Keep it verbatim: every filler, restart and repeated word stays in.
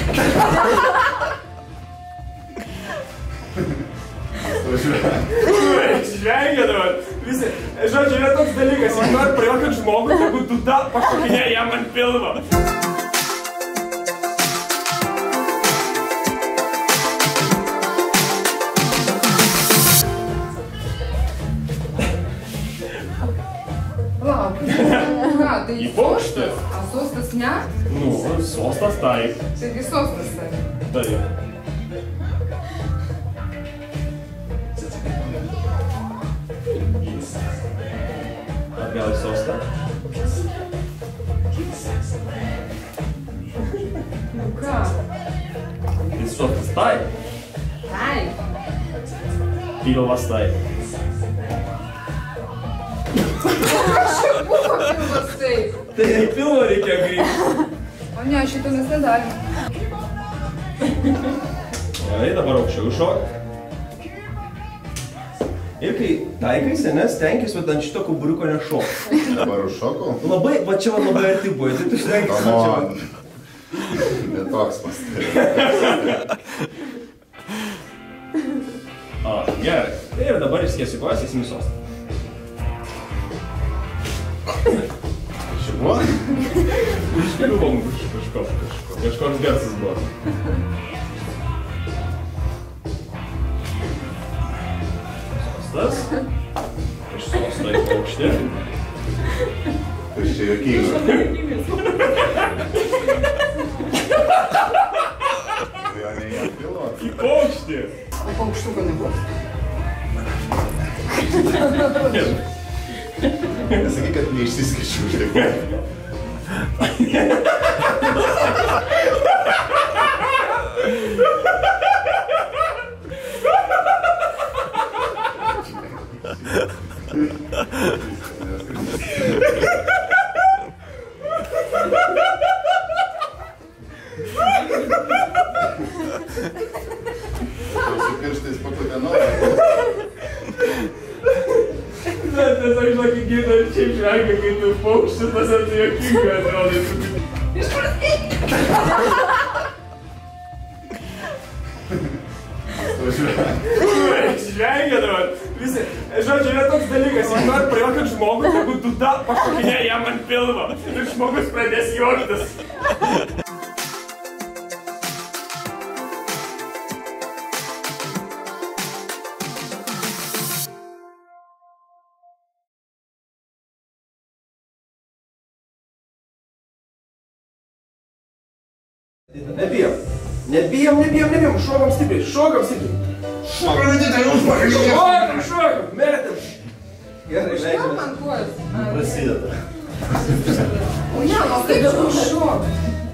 Žvengia dabar. Visi, žodžiu, yra toks dalykas, jei nori prajuokint žmogų, tegu duda pašokinė jam ant pilvo. Lauk, ką, tai Į paukštį? A sostas ne? Nu, sostas taip. Taigi sostas tai. Taip. Atgal į sostą. Nu ką? Tai sostas taip. Taip. Pilvas taip. Buvo pilvas taip. Tai į pilvą reikia grįžti. O ne, šito mes nedarim. Gerai, dabar aukščiau šok. Ir kai taikaisi, nes tenkis, bet ant šito kuburiuko nešok. Dabar užšokau? Labai, va čia man labai arti buvo, tai tu štengis. Netoks pastai. O, gerai. Tai ir dabar išskiesiu kojas, įsim į sostą. Šiguo? Iškliuvom kažko, kažkoks garsas buvo. Sostas. Iš sosto į paukštį. Tai čia juokinga. Tai jo ne į pilvą? Į paukštį. O paukštuko nebus? Nesakyk, kad neišsiskaičiu už tiek. Su pirštais pakutė norą. Bet tiesiog žinokį gidą ir šiaip žvengia, kai tu paukštis, tas ant juokinga atrodo. Žvengia dabar. Visi, žodžiu, yra toks dalykas, jei nori prajuokint žmogų, tegu duda pašokinė jam ant pilvo. Ir žmogus pradės juoktis. Nebijom, nebijom, nebijom, nebijom, šokam stipriai, šokam stipriai. Šokam, šokam, šokam, metam. Gerai, Užkelk leidžiamės. man kojas. Prasideda. O ne, o kaip čia užšok?